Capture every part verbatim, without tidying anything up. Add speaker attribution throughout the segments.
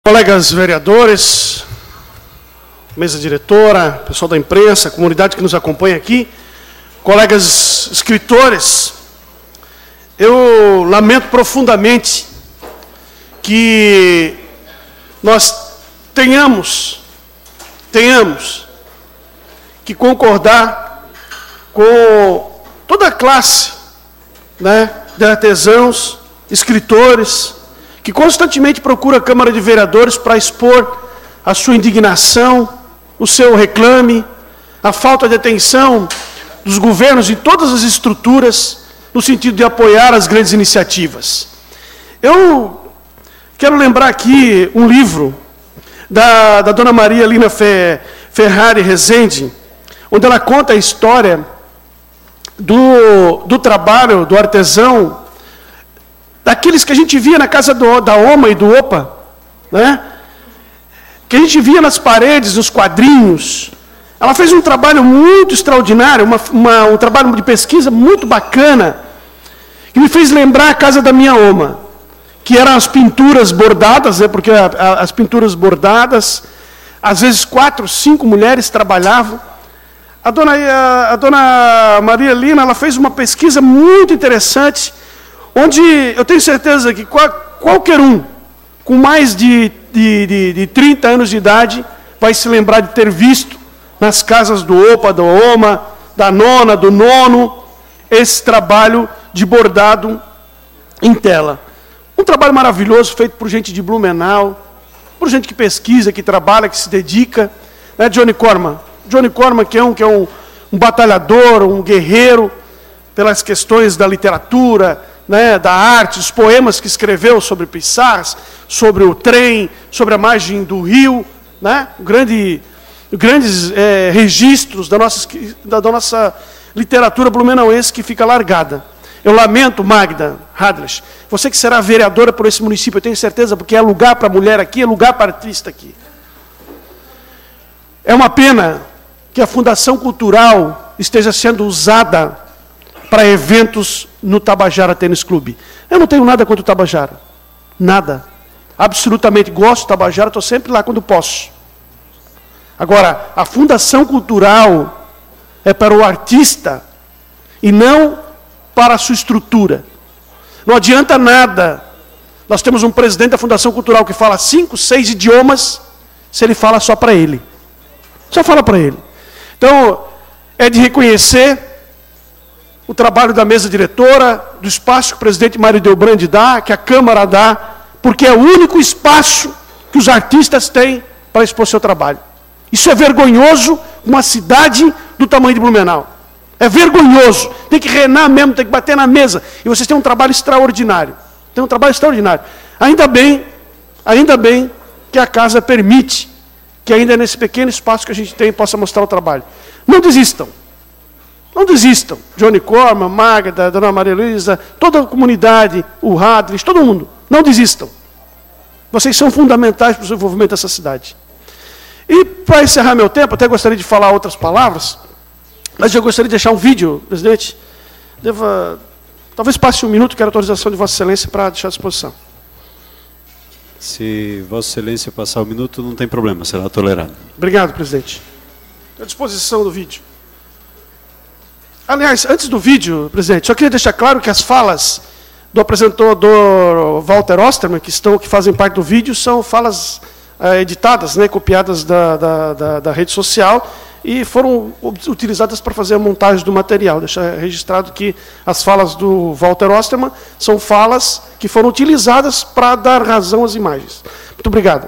Speaker 1: Colegas vereadores, mesa diretora, pessoal da imprensa, comunidade que nos acompanha aqui, colegas escritores, eu lamento profundamente que nós tenhamos, tenhamos que concordar com toda a classe, né, de artesãos, escritores, que constantemente procura a Câmara de Vereadores para expor a sua indignação, o seu reclame, a falta de atenção dos governos e todas as estruturas no sentido de apoiar as grandes iniciativas. Eu quero lembrar aqui um livro da, da dona Maria Lina Fe, Ferrari Rezende, onde ela conta a história do, do trabalho do artesão, daqueles que a gente via na casa do, da OMA e do OPA, né? Que a gente via nas paredes, nos quadrinhos. Ela fez um trabalho muito extraordinário, uma, uma, um trabalho de pesquisa muito bacana, que me fez lembrar a casa da minha OMA, que eram as pinturas bordadas, né? Porque a, a, as pinturas bordadas, às vezes quatro, cinco mulheres trabalhavam. A dona, a, a dona Maria Lina, ela fez uma pesquisa muito interessante, onde eu tenho certeza que qual, qualquer um com mais de, de, de, de trinta anos de idade vai se lembrar de ter visto nas casas do OPA, do OMA, da nona, do nono, esse trabalho de bordado em tela. Um trabalho maravilhoso, feito por gente de Blumenau, por gente que pesquisa, que trabalha, que se dedica. Né, Johnny Corman? Johnny Corman, que é um, que é um, um batalhador, um guerreiro, pelas questões da literatura, né, da arte, os poemas que escreveu sobre Pissarras, sobre o trem, sobre a margem do rio, né, grande, grandes é, registros da nossa, da, da nossa literatura blumenauense que fica largada. Eu lamento, Magda Hadlisch, você que será vereadora por esse município, eu tenho certeza, porque é lugar para mulher aqui, é lugar para artista aqui. É uma pena que a Fundação Cultural esteja sendo usada para eventos no Tabajara Tênis Clube. Eu não tenho nada contra o Tabajara. Nada. Absolutamente gosto do Tabajara, estou sempre lá quando posso. Agora, a Fundação Cultural é para o artista e não para a sua estrutura. Não adianta nada. Nós temos um presidente da Fundação Cultural que fala cinco, seis idiomas, se ele fala só para ele. Só fala para ele. Então, é de reconhecer o trabalho da mesa diretora, do espaço que o presidente Mário Delbrandi dá, que a Câmara dá, porque é o único espaço que os artistas têm para expor seu trabalho. Isso é vergonhoso uma cidade do tamanho de Blumenau. É vergonhoso. Tem que renar mesmo, tem que bater na mesa. E vocês têm um trabalho extraordinário. Tem um trabalho extraordinário. Ainda bem, ainda bem que a casa permite que ainda nesse pequeno espaço que a gente tem possa mostrar o trabalho. Não desistam. Não desistam. Johnny Corman, Magda, Dona Maria Luísa, toda a comunidade, o Hadlisch, todo mundo. Não desistam. Vocês são fundamentais para o desenvolvimento dessa cidade. E, para encerrar meu tempo, até gostaria de falar outras palavras, mas eu gostaria de deixar um vídeo, presidente. Deva, talvez passe um minuto, quero a autorização de Vossa Excelência para deixar à disposição.
Speaker 2: Se Vossa Excelência passar um minuto, não tem problema, será tolerado.
Speaker 1: Obrigado, presidente. À disposição do vídeo. Aliás, antes do vídeo, presidente, só queria deixar claro que as falas do apresentador Walter Osterman, que, estão, que fazem parte do vídeo, são falas é, editadas, né, copiadas da, da, da, da rede social e foram utilizadas para fazer a montagem do material. Deixar registrado que as falas do Walter Osterman são falas que foram utilizadas para dar razão às imagens. Muito obrigado.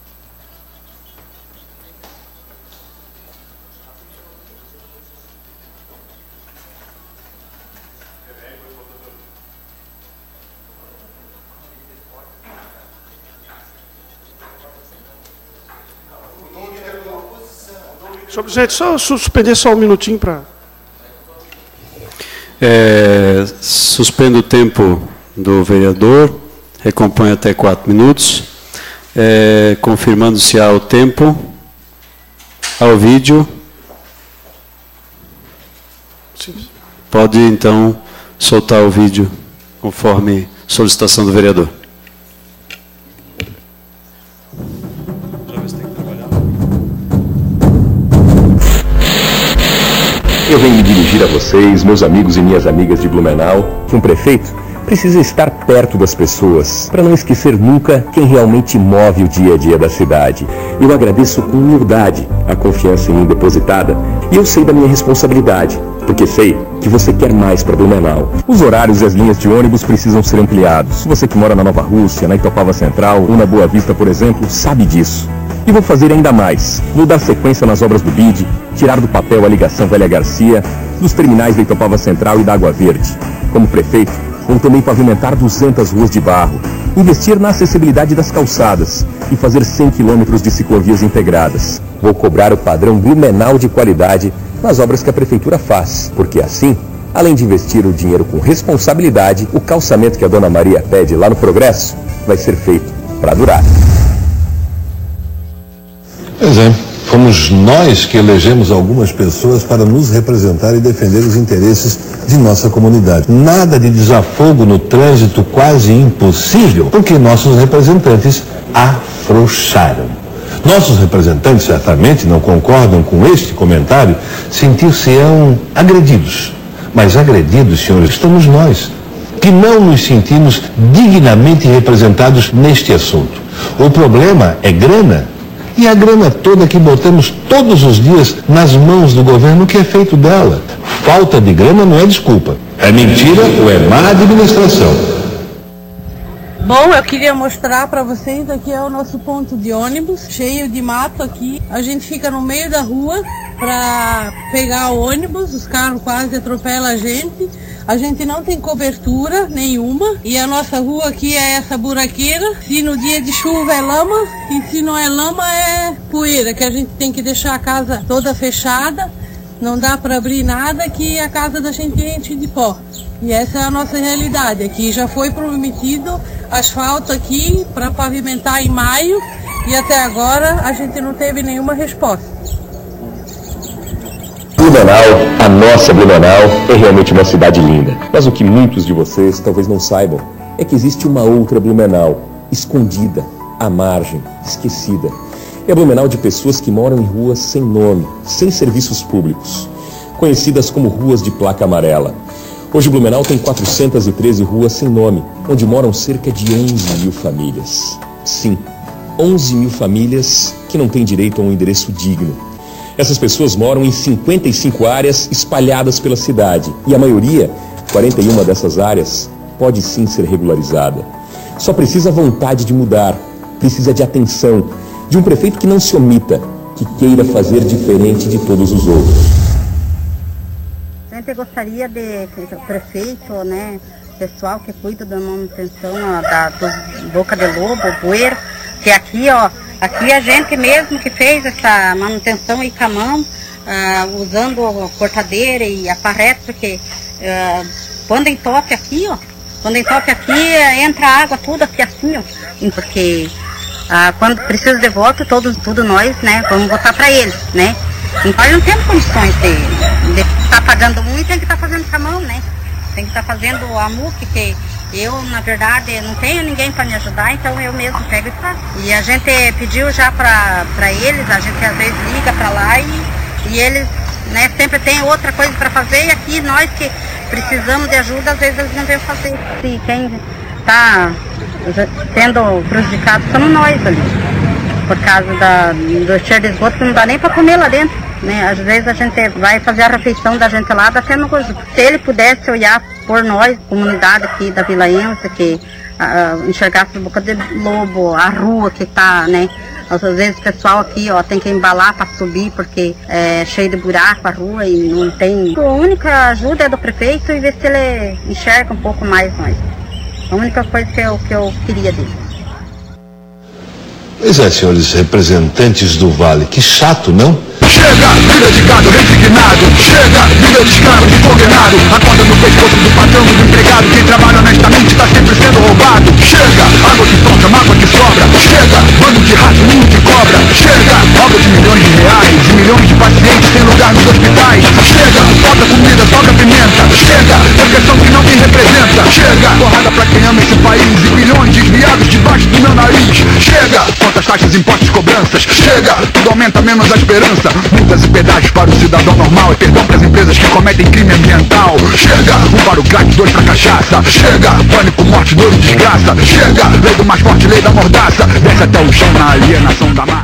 Speaker 1: Gente, só suspender só um minutinho para...
Speaker 2: É, suspendo o tempo do vereador, recompõe até quatro minutos, é, confirmando-se há o tempo, ao vídeo. Sim. Pode, então, soltar o vídeo, conforme solicitação do vereador.
Speaker 3: Eu venho me dirigir a vocês, meus amigos e minhas amigas de Blumenau, que um prefeito precisa estar perto das pessoas, para não esquecer nunca quem realmente move o dia a dia da cidade. Eu agradeço com humildade a confiança em mim depositada, e eu sei da minha responsabilidade, porque sei que você quer mais para Blumenau. Os horários e as linhas de ônibus precisam ser ampliados. Você que mora na Nova Rússia, na Itopava Central ou na Boa Vista, por exemplo, sabe disso. E vou fazer ainda mais. Vou dar sequência nas obras do B I D, tirar do papel a ligação Velha Garcia, dos terminais da Itopava Central e da Água Verde. Como prefeito, vou também pavimentar duzentas ruas de barro, investir na acessibilidade das calçadas e fazer cem quilômetros de ciclovias integradas. Vou cobrar o padrão Blumenau de qualidade nas obras que a Prefeitura faz, porque assim, além de investir o dinheiro com responsabilidade, o calçamento que a Dona Maria pede lá no Progresso vai ser feito para durar.
Speaker 4: Pois é, fomos nós que elegemos algumas pessoas para nos representar e defender os interesses de nossa comunidade. Nada de desafogo no trânsito quase impossível, porque nossos representantes afrouxaram. Nossos representantes certamente não concordam com este comentário, sentir-se-ão agredidos. Mas agredidos, senhores, estamos nós, que não nos sentimos dignamente representados neste assunto. O problema é grana. E a grana toda que botamos todos os dias nas mãos do governo, o que é feito dela? Falta de grana não é desculpa. É mentira ou é má administração.
Speaker 5: Bom, eu queria mostrar para vocês, aqui é o nosso ponto de ônibus, cheio de mato aqui. A gente fica no meio da rua para pegar o ônibus, os carros quase atropelam a gente. A gente não tem cobertura nenhuma e a nossa rua aqui é essa buraqueira. Se no dia de chuva é lama e se não é lama é poeira, que a gente tem que deixar a casa toda fechada. Não dá para abrir nada que a casa da gente enche de pó. E essa é a nossa realidade. Aqui já foi prometido asfalto aqui para pavimentar em maio e até agora a gente não teve nenhuma resposta.
Speaker 3: Blumenau, a nossa Blumenau, é realmente uma cidade linda. Mas o que muitos de vocês talvez não saibam é que existe uma outra Blumenau, escondida, à margem, esquecida. É a Blumenau de pessoas que moram em ruas sem nome, sem serviços públicos, conhecidas como ruas de placa amarela. Hoje Blumenau tem quatrocentas e treze ruas sem nome, onde moram cerca de onze mil famílias. Sim, onze mil famílias que não têm direito a um endereço digno. Essas pessoas moram em cinquenta e cinco áreas espalhadas pela cidade e a maioria, quarenta e uma dessas áreas, pode sim ser regularizada. Só precisa vontade de mudar, precisa de atenção, de um prefeito que não se omita, que queira fazer diferente de todos os outros.
Speaker 6: A gente gostaria de que o prefeito, né, pessoal que cuida da manutenção ó, da do Boca de Lobo, Bueiro, que aqui, ó, aqui a gente mesmo que fez essa manutenção e com a mão, uh, usando a cortadeira e a parreta, porque uh, quando entope aqui, ó, quando entope aqui, entra água tudo aqui assim, ó, porque uh, quando precisa de voto, todos, tudo nós, né, vamos votar para eles, né. Então nós não temos condições de estar tá pagando um e tem que estar tá fazendo com a mão, né, tem que estar tá fazendo a M U C, que eu, na verdade, não tenho ninguém para me ajudar, então eu mesmo pego e faço. E a gente pediu já para eles, a gente às vezes liga para lá e, e eles, né, sempre tem outra coisa para fazer, e aqui nós que precisamos de ajuda, às vezes eles não vêm fazer. E quem está sendo prejudicado somos nós ali, por causa da, do cheiro de esgoto que não dá nem para comer lá dentro. Né? Às vezes a gente vai fazer a refeição da gente lá, dá até no coisa. Se ele pudesse olhar por nós, comunidade aqui da Vila Ense, que uh, enxergasse a Boca de Lobo, a rua que está, né? Às vezes o pessoal aqui, ó, tem que embalar para subir porque é cheio de buraco a rua e não tem. A única ajuda é do prefeito e ver se ele enxerga um pouco mais nós. A única coisa que eu, que eu queria dele.
Speaker 4: Pois é, senhores representantes do Vale, que chato, não?
Speaker 7: Chega, vida de gado, resignado. Chega, vida de escravo, de condenado. A corda no pescoço do patrão, do empregado. Quem trabalha honestamente está sempre sendo roubado. Chega, água que toca, mágoa que sobra. Chega, bando de rato, ninho de cobra. Chega, obra de milhões de reais, de milhões de pacientes sem lugar nos hospitais. Chega, falta comida, falta pimenta. Chega, depressão que não me representa. Chega, porrada pra quem ama esse país e bilhões desviados debaixo do meu nariz. Chega, quantas taxas e impostos, cobranças. Chega, tudo aumenta menos a esperança. Multas e pedágios para o cidadão normal. E perdão para as empresas que cometem crime ambiental. Chega, um para o crack, dois pra cachaça. Chega, pânico, morte, dor e desgraça. Chega, lei do mais forte, lei da mordaça. Desce até o chão na alienação da massa.